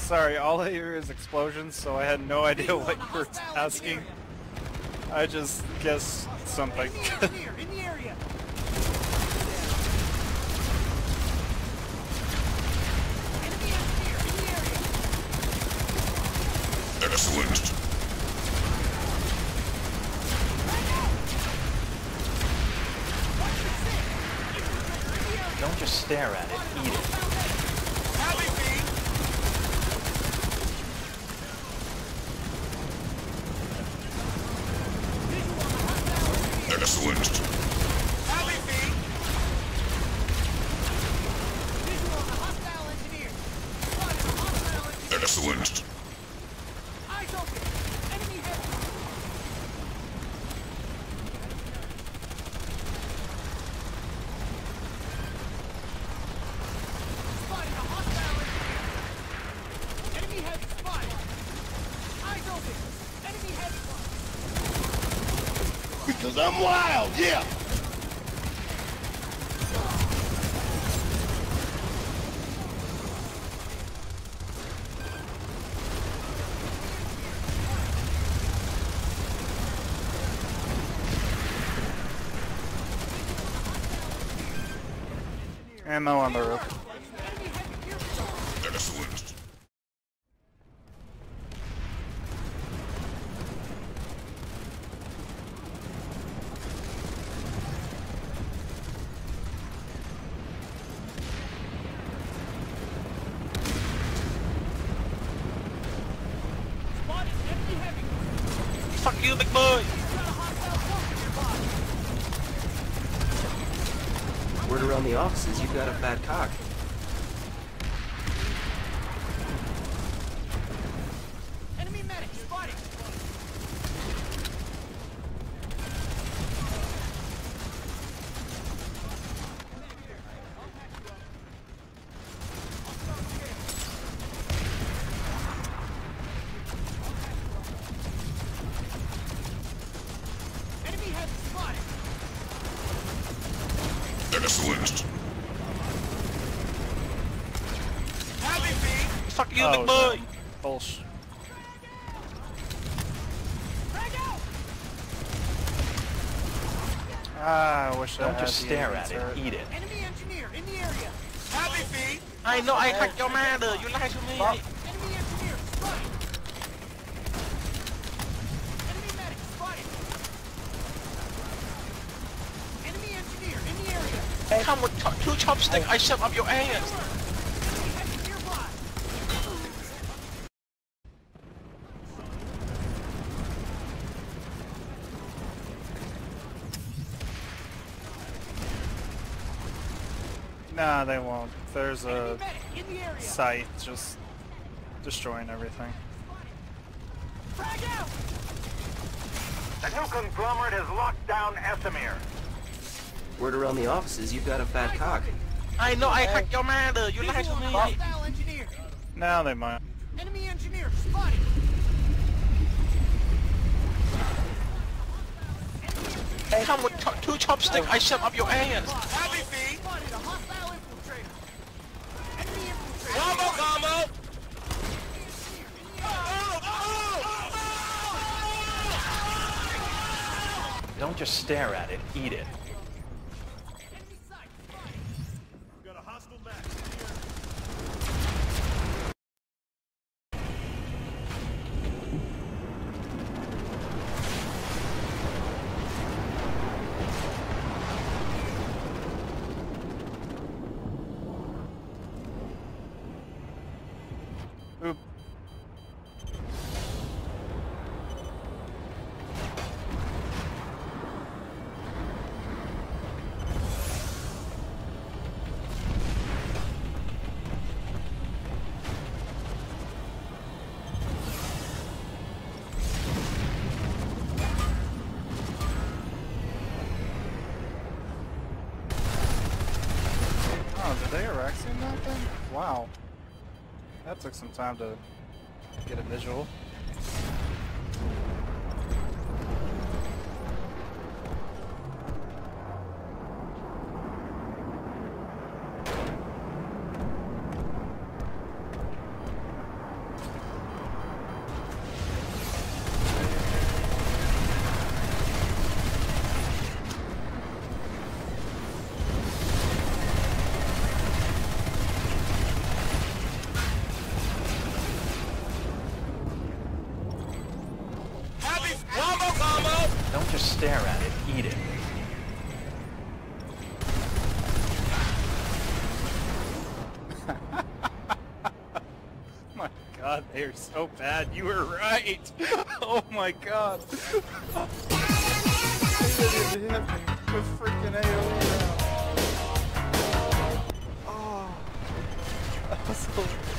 Sorry, all I hear is explosions, so I had no idea what you were asking. I just guessed something. Excellent. Don't just stare at it, eat it. Excellent. Excellent. Eyes open! Enemy heavy! Spotted a hostile engineer! Enemy heavy spotted! Eyes open! Enemy heavy one! Because I'm wild, yeah! Ammo on the roof. Excellent. Spotted enemy heavy! Fuck you, big boy! Word around the offices, you've got a fat cock. Enemy medic spotted! Enemy heavy spotted! Excellent. Fuck you, Oh, big boy! Bullshit. Frag out! Ah, I wish I Don't had just the stare at answer. it, eat it. Enemy engineer in the area! I know I cut your mother, you lied to me! Enemy engineer spotted! Enemy medic spotted! Enemy engineer in the area! Come with two chopsticks, I shove up your ass! Enemy heavy nearby! Nah, they won't. There's Enemy a medic in the area! site just destroying everything. Frag out! The new conglomerate has locked down Esamir. Word around the offices, you've got a fat cock. I know I cut your mother, you lied to me! Hostile engineer! Now they might. Enemy engineer spotted! Come with two chopsticks, I shove up your ass! Spotted a hostile infiltrator! Enemy infiltrator! Combo! Don't just stare at it, eat it. Enemy sight! Got a hostile match. Oop. Oh, did they Erexium that thing? Wow. That took some time to get a visual. Don't just stare at it, eat it. My god, they are so bad. You were right. Oh my god. They didn't hit me with freaking AoE now. Oh. That was so